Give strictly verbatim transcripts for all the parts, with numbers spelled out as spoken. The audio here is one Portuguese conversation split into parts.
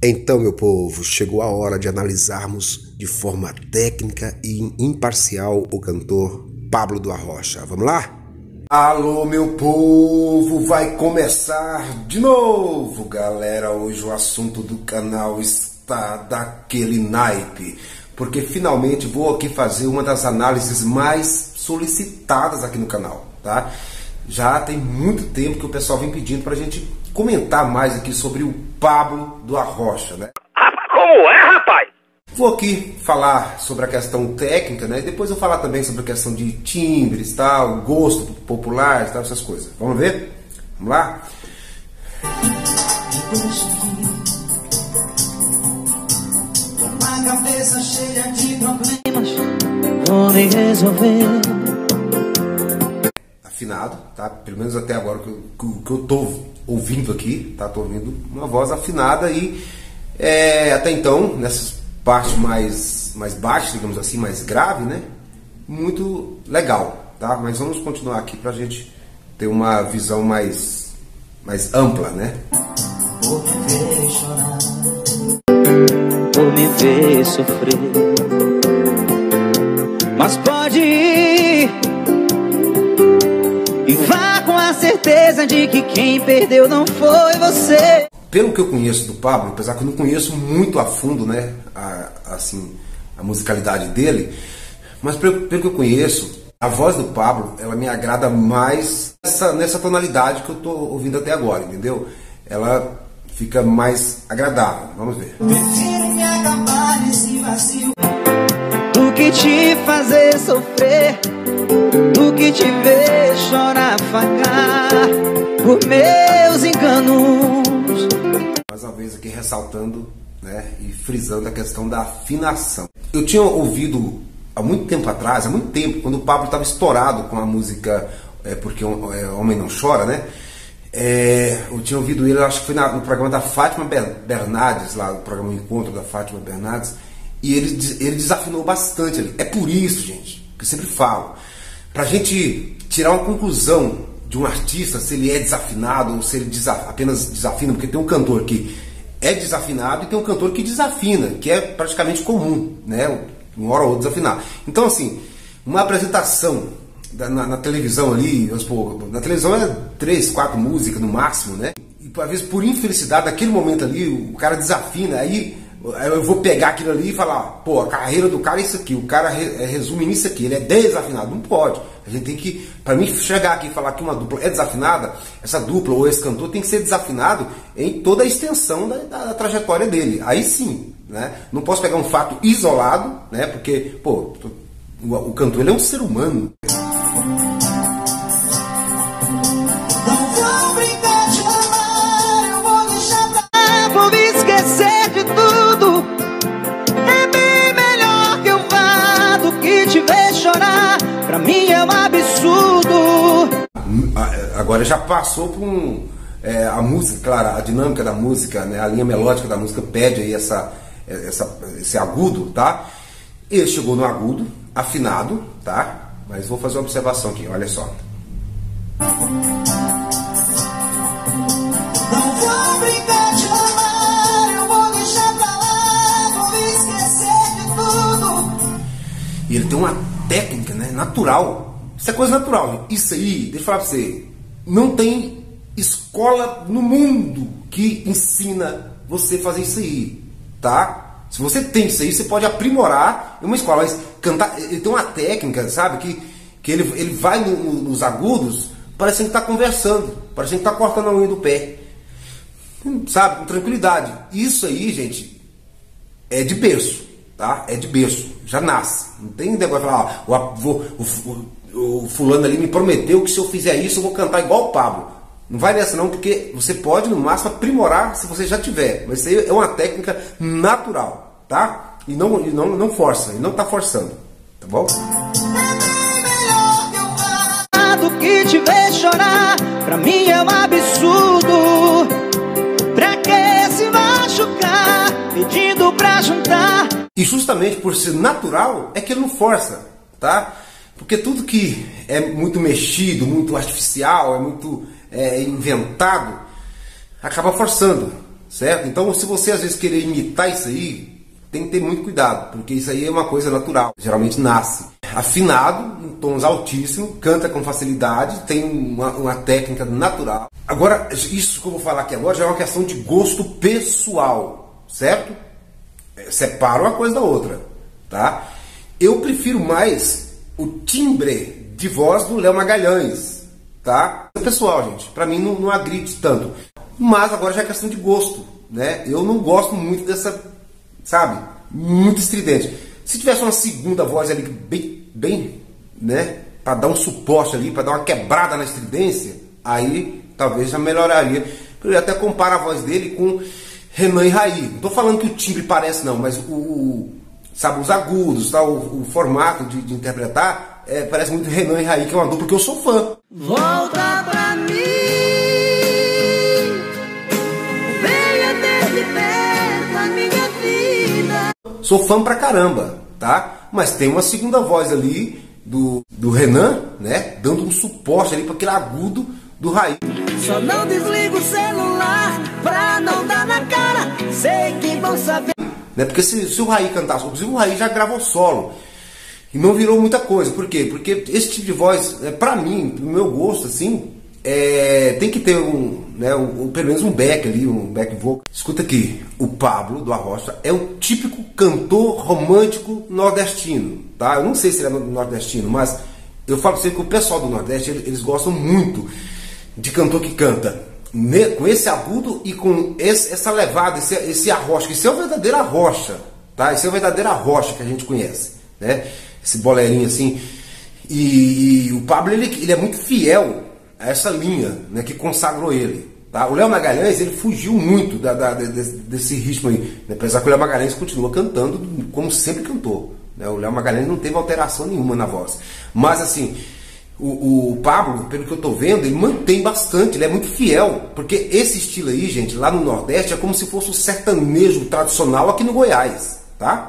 Então, meu povo, chegou a hora de analisarmos de forma técnica e imparcial o cantor Pablo do Arrocha. Vamos lá? Alô, meu povo, vai começar de novo, galera. Hoje o assunto do canal está daquele naipe, porque finalmente vou aqui fazer uma das análises mais solicitadas aqui no canal, tá? Já tem muito tempo que o pessoal vem pedindo pra gente comentar mais aqui sobre o Pablo do Arrocha, né? Como é, rapaz? Vou aqui falar sobre a questão técnica, né? E depois eu vou falar também sobre a questão de timbres, tal, gosto popular, tal, essas coisas. Vamos ver? Vamos lá? Uma cabeça cheia de problemas, vou me resolver. Afinado, tá? Pelo menos até agora que eu, que, que eu tô ouvindo aqui, tá? Tô ouvindo uma voz afinada e é, até então, nessas partes mais, mais baixas, digamos assim, mais grave, né? Muito legal, tá? Mas vamos continuar aqui pra gente ter uma visão mais, mais ampla, né? Por me ver chorar, por me ver sofrer, mas pode ir e vá com a certeza de que quem perdeu não foi você. Pelo que eu conheço do Pablo, apesar que eu não conheço muito a fundo, né, a, assim, a musicalidade dele, mas pelo, pelo que eu conheço, a voz do Pablo, ela me agrada mais nessa, nessa tonalidade que eu tô ouvindo até agora, entendeu? Ela fica mais agradável. Vamos ver. Prefiro me acabar nesse vazio do que te fazer sofrer, do que te ver chorar, afagar por meus enganos. Mais uma vez aqui ressaltando, né, e frisando a questão da afinação. Eu tinha ouvido há muito tempo atrás, há muito tempo, quando o Pablo estava estourado com a música é, Porque é, Homem Não Chora, né? É, eu tinha ouvido ele, acho que foi na, no programa da Fátima Bernardes, lá no programa Encontro da Fátima Bernardes, e ele, ele desafinou bastante ali. É por isso, gente, que eu sempre falo, pra gente tirar uma conclusão de um artista, se ele é desafinado ou se ele desaf, apenas desafina, porque tem um cantor que é desafinado e tem um cantor que desafina, que é praticamente comum, né? Uma hora ou outra desafinar. Então, assim, uma apresentação da, na, na televisão ali, pô, na televisão é três, quatro músicas no máximo, né? E às vezes, por infelicidade, naquele momento ali, o cara desafina, aí eu vou pegar aquilo ali e falar, pô, a carreira do cara é isso aqui, o cara re, resume nisso aqui, ele é desafinado. Não pode. A gente tem que, para mim chegar aqui e falar que uma dupla é desafinada, essa dupla ou esse cantor tem que ser desafinado em toda a extensão da, da, da trajetória dele. Aí sim, né? Não posso pegar um fato isolado, né? Porque, pô, o, o cantor ele é um ser humano. Não vou brincar de amar, eu vou deixar pra lá, vou me esquecer de tudo. É bem melhor que eu vá do que te ver chorar. Pra mim é um absurdo. Agora já passou por um, é, a música, claro, a dinâmica da música, né, a linha melódica da música pede aí essa, essa, esse agudo, tá? Ele chegou no agudo, afinado, tá? Mas vou fazer uma observação aqui, olha só. Não vou brincar de amar, eu vou deixar pra lá, vou me esquecer de tudo. E ele tem uma técnica, né, natural. Isso é coisa natural. Isso aí, deixa eu falar pra você, não tem escola no mundo que ensina você a fazer isso aí, tá? Se você tem isso aí, você pode aprimorar em uma escola, mas cantar, ele tem uma técnica, sabe, que, que ele, ele vai no, no, nos agudos, parecendo que tá conversando, parecendo que tá cortando a unha do pé, sabe, com tranquilidade. Isso aí, gente, é de berço, tá? É de berço, já nasce. Não tem negócio de falar, ó, o, o, o, o fulano ali me prometeu que se eu fizer isso eu vou cantar igual o Pablo. Não vai nessa não, porque você pode no máximo aprimorar se você já tiver. Mas isso aí é uma técnica natural, tá? E não, e não, não força, e não tá forçando, tá bom? É melhor que eu vá do que te ver chorar. Pra mim é um absurdo. Pra que se machucar pedindo pra juntar? E justamente por ser natural é que ele não força, tá? Porque tudo que é muito mexido, muito artificial, é muito é, inventado, acaba forçando. certo? Então, se você às vezes querer imitar isso aí, tem que ter muito cuidado, porque isso aí é uma coisa natural, geralmente nasce. Afinado, em tons altíssimos, canta com facilidade, tem uma, uma técnica natural. Agora, isso que eu vou falar aqui agora já é uma questão de gosto pessoal, certo? Separa uma coisa da outra, tá? Eu prefiro mais o timbre de voz do Léo Magalhães, tá? Pessoal, gente, pra mim não, não agride tanto. Mas agora já é questão de gosto, né? Eu não gosto muito dessa, sabe, muito estridente. Se tivesse uma segunda voz ali bem, bem, né, para dar um suporte ali, para dar uma quebrada na estridência, aí talvez já melhoraria. Eu até comparo a voz dele com Renan e Raí. Não estou falando que o timbre parece não, mas o, o sabe, os agudos, tá, o, o formato de, de interpretar é, parece muito Renan e Raí, que é uma dupla que eu sou fã. Volta pra mim, venha ter de perto a minha vida. Sou fã pra caramba, tá? Mas tem uma segunda voz ali do, do Renan, né? Dando um suporte ali para aquele agudo do Raí. Só não desliga o celular pra não dar na cara. Sei que vão saber. Né? Porque se, se o Raí cantasse, inclusive o Raí já gravou solo e não virou muita coisa. Por quê? Porque esse tipo de voz, é, pra mim, pro meu gosto, assim, é, tem que ter um, né, um, um, pelo menos um back ali, um back vocal. Escuta aqui, o Pablo do Arrocha é o típico cantor romântico nordestino, tá? Eu não sei se ele é nordestino, mas eu falo pra você que o pessoal do Nordeste, eles, eles gostam muito de cantor que canta ne, com esse agudo e com esse, essa levada, esse, esse arrocha. Esse é o verdadeiro arrocha, tá? Esse é o verdadeiro arrocha que a gente conhece, né? Esse bolerinho assim. E, e o Pablo, ele, ele é muito fiel a essa linha, né, que consagrou ele, tá? O Léo Magalhães, ele fugiu muito da, da, desse, desse ritmo aí, né? Apesar que o Léo Magalhães continua cantando como sempre cantou, né? O Léo Magalhães não teve alteração nenhuma na voz, mas assim, o, o Pablo, pelo que eu tô vendo, ele mantém bastante, ele é muito fiel, porque esse estilo aí, gente, lá no Nordeste é como se fosse o sertanejo tradicional aqui no Goiás, tá?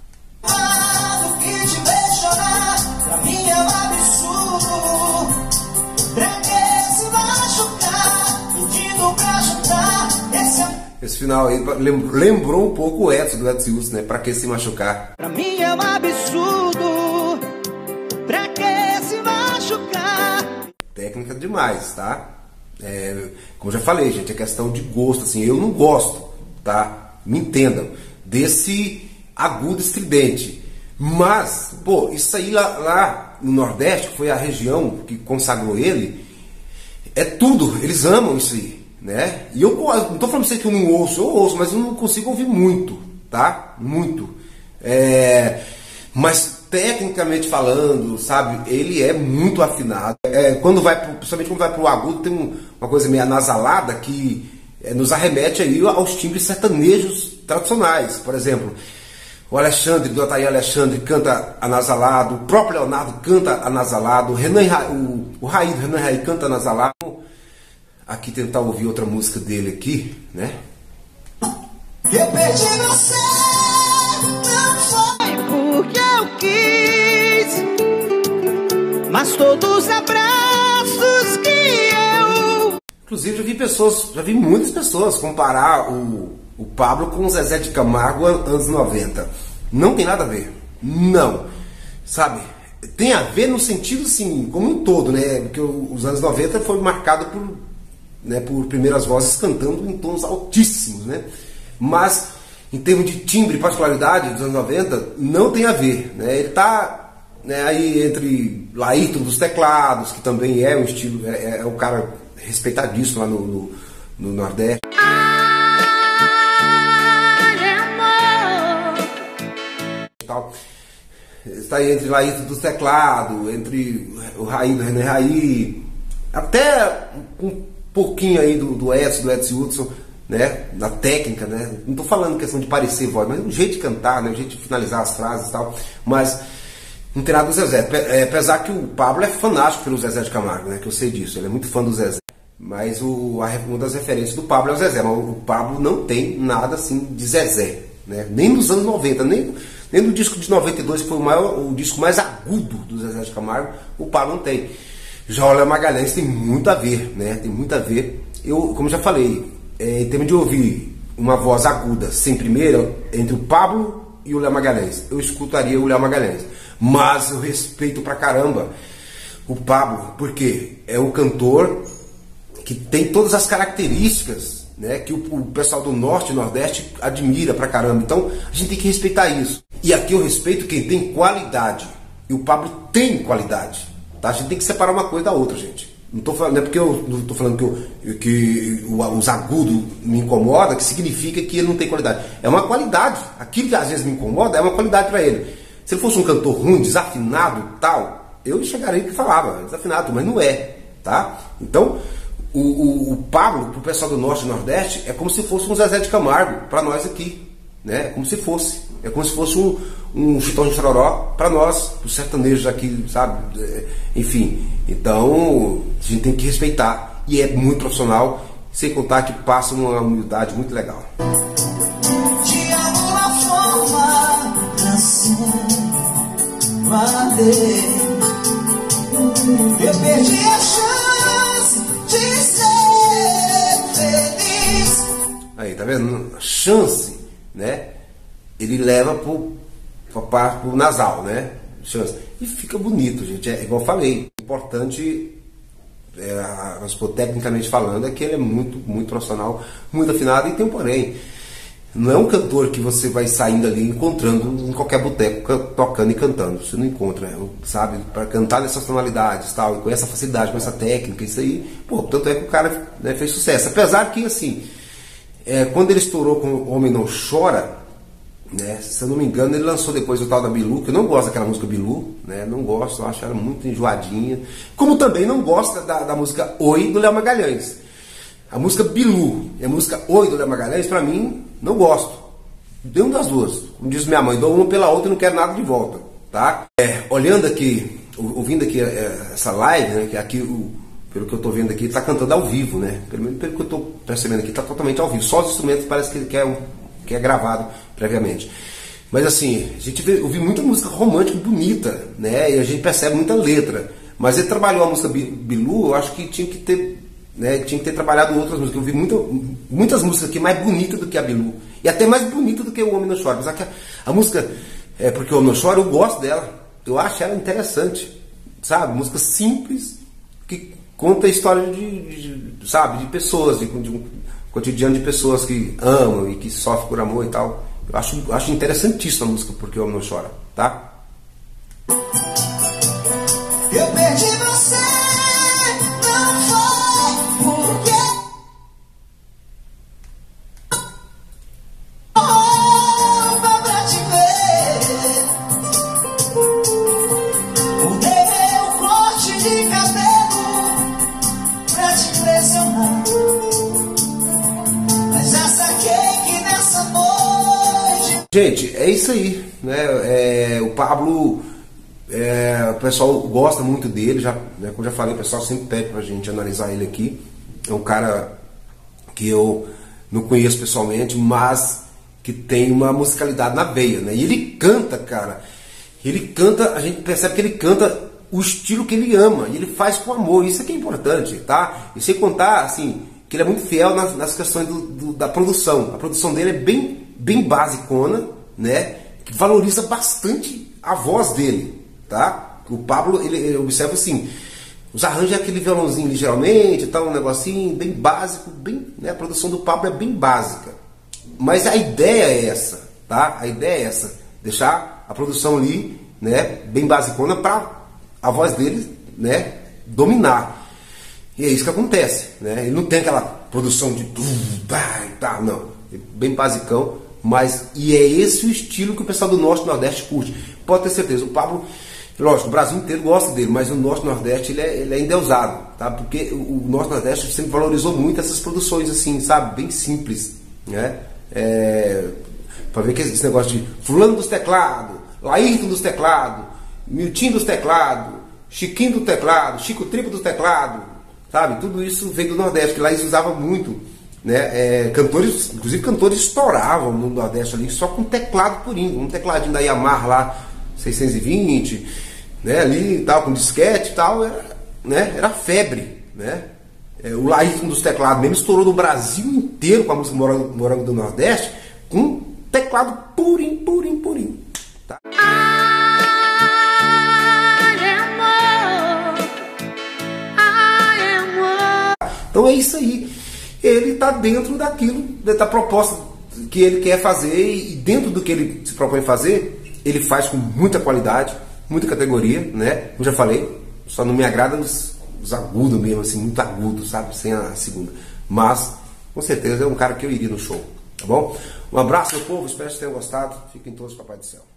Esse final aí lembrou um pouco o Edson do Edson Wilson, né? Pra que se machucar? Pra mim é um absurdo. Pra que se machucar? Técnica demais, tá? É, como eu já falei, gente, é questão de gosto, assim. Eu não gosto, tá? Me entendam. Desse agudo estridente. Mas, pô, isso aí lá, lá no Nordeste, que foi a região que consagrou ele, é tudo. Eles amam isso aí, né? E eu não tô falando pra você que eu não ouço, eu ouço, mas eu não consigo ouvir muito, tá? Muito. É, mas tecnicamente falando, sabe, ele é muito afinado. É, quando vai pro, principalmente quando vai pro agudo, tem um, uma coisa meio anasalada que é, nos arremete aí aos timbres sertanejos tradicionais. Por exemplo, o Alexandre, do Ataí Alexandre, canta anasalado, o próprio Leonardo canta anasalado, o, Renan, o, o Raí do Renan Raí canta anasalado. Aqui tentar ouvir outra música dele aqui, né? Eu perdi você, não foi porque eu quis, mas todos os abraços que eu... Inclusive já vi pessoas, já vi muitas pessoas comparar o, o Pablo com o Zezé de Camargo anos noventa. Não tem nada a ver. Não. Sabe? Tem a ver no sentido, assim, como um todo, né? Porque os anos noventa foi marcado por... né, por primeiras vozes cantando em tons altíssimos, né? Mas em termos de timbre e particularidade dos anos noventa, não tem a ver, né? Ele está, né, aí entre Laírton dos teclados, que também é um estilo, é, é um cara respeitadíssimo lá no, no, no Nordeste. Tal. Está aí entre Laírton dos teclados, entre o Raí do René Raí, até um pouquinho aí do, do Edson, do Edson Hudson, né, da técnica, né, não tô falando questão de parecer voz, mas um jeito de cantar, né, um jeito de finalizar as frases e tal, mas não tem nada do Zezé, é, apesar que o Pablo é fanático pelo Zezé de Camargo, né, que eu sei disso, ele é muito fã do Zezé, mas o, a, uma das referências do Pablo é o Zezé, mas o Pablo não tem nada assim de Zezé, né, nem dos anos noventa, nem, nem do disco de noventa e dois, que foi o, maior, o disco mais agudo do Zezé de Camargo, o Pablo não tem. Já o Léo Magalhães tem muito a ver, né? Tem muito a ver. Eu, como já falei, é, em termos de ouvir uma voz aguda, sem primeira, entre o Pablo e o Léo Magalhães, eu escutaria o Léo Magalhães. Mas eu respeito pra caramba o Pablo, porque é um cantor que tem todas as características, né, que o, o pessoal do Norte e Nordeste admira pra caramba. Então a gente tem que respeitar isso. E aqui eu respeito quem tem qualidade. E o Pablo tem qualidade. Tá? A gente tem que separar uma coisa da outra, gente. Não tô falando, não é porque eu não tô falando que, eu, que os agudos me incomoda, que significa que ele não tem qualidade. É uma qualidade. Aquilo que às vezes me incomoda é uma qualidade para ele. Se ele fosse um cantor ruim, desafinado, tal, eu chegaria que falava, desafinado, mas não é, tá? Então, o, o, o Pablo, pro pessoal do Norte e Nordeste, é como se fosse um Zezé de Camargo para nós aqui, né? É como se fosse. É como se fosse um, um Chitão de Chororó para nós, os sertanejos aqui, sabe? Enfim, então a gente tem que respeitar. E é muito profissional, sem contar que passa uma humildade muito legal. De alguma forma, canção, valeu. Eu perdi a chance de ser feliz. Aí, tá vendo? Chance, né? Ele leva pro, pro, pro nasal, né? Chance. E fica bonito, gente. É igual eu falei. O importante, é, tecnicamente falando, é que ele é muito, muito profissional, muito afinado e tem um porém. Não é um cantor que você vai saindo ali encontrando em qualquer boteco tocando e cantando. Você não encontra, sabe? Para cantar nessas tonalidades tal, e com essa facilidade, com essa técnica, isso aí. Pô, tanto é que o cara, né, fez sucesso. Apesar que, assim, é, quando ele estourou com O Homem Não Chora, né, se eu não me engano, ele lançou depois o tal da Bilu, que eu não gosto daquela música Bilu, né, não gosto, eu acho ela muito enjoadinha. Como também não gosto da, da música Oi do Léo Magalhães. A música Bilu e a música Oi do Léo Magalhães, pra mim, não gosto. Deu uma das duas. Como diz minha mãe, dou uma pela outra e não quero nada de volta, tá? É, olhando aqui, ouvindo aqui é, essa live, né, que aqui, o, pelo que eu tô vendo aqui, ele tá cantando ao vivo, né? Pelo menos pelo que eu tô percebendo aqui, tá totalmente ao vivo. Só os instrumentos parece que ele quer um que é gravado previamente. Mas assim, a gente vê, ouvi muita música romântica bonita, né? E a gente percebe muita letra. Mas ele trabalhou a música Bilu, eu acho que tinha que ter, né, tinha que ter trabalhado outras músicas. Eu vi muita, muitas músicas aqui mais bonitas do que a Bilu. E até mais bonita do que O Homem Não Chora. Mas a, a música, é porque O Homem Não Chora, eu gosto dela. Eu acho ela interessante, sabe? Música simples, que conta a história de, de sabe, de pessoas, de, de um cotidiano de pessoas que amam e que sofrem por amor e tal. Eu acho, acho interessantíssima a música Porque O Homem Não Chora, tá? Eu perdi você, não foi porque oh, pra te ver. Mudei meu corte de cabelo pra te impressionar. Gente, é isso aí, né? É, o Pablo, é, o pessoal gosta muito dele, já, né, como já falei, o pessoal sempre pede pra gente analisar ele aqui. É um cara que eu não conheço pessoalmente, mas que tem uma musicalidade na veia, né? E ele canta, cara. Ele canta, a gente percebe que ele canta o estilo que ele ama, e ele faz com amor. Isso é que é importante, tá? E sem contar, assim, que ele é muito fiel nas, nas questões do, do, da produção. A produção dele é bem bem basicona, né, que valoriza bastante a voz dele, tá? O Pablo, ele, ele observa assim, os arranjos é aquele violãozinho ligeiramente, tal, um negocinho bem básico, bem, né, a produção do Pablo é bem básica, mas a ideia é essa, tá? A ideia é essa, deixar a produção ali, né, bem basicona para a voz dele, né, dominar. E é isso que acontece, né? Ele não tem aquela produção de tá, não, é bem basicão. Mas, e é esse o estilo que o pessoal do Norte e Nordeste curte. Pode ter certeza, o Pablo, lógico, o Brasil inteiro gosta dele, mas o Norte e Nordeste ele é, ele é endeusado, tá? Porque o Norte e Nordeste sempre valorizou muito essas produções assim, sabe? Bem simples, né? É, pra ver que esse negócio de fulano dos teclados, Laírton dos teclados, Miltinho dos teclados, Chiquinho do teclado, Chico Tripo dos teclados, sabe? Tudo isso veio do Nordeste, que lá eles usavam muito. Né, é, cantores, inclusive cantores estouravam no Nordeste ali só com teclado purinho, um tecladinho da Yamaha lá, seiscentos e vinte, né, ali tal, com disquete e tal, era, né, era febre, né? É, o Laís, um dos teclados mesmo, estourou no Brasil inteiro com a música Morango, Morango do Nordeste, com teclado purinho, purinho, purinho. Tá? Então é isso aí. Ele está dentro daquilo, da proposta que ele quer fazer, e dentro do que ele se propõe fazer, ele faz com muita qualidade, muita categoria, né? Como já falei, só não me agrada os, os agudos mesmo, assim, muito agudo, sabe? Sem a segunda. Mas, com certeza, é um cara que eu iria no show, tá bom? Um abraço, meu povo, espero que vocês tenham gostado. Fiquem todos, Papai do Céu.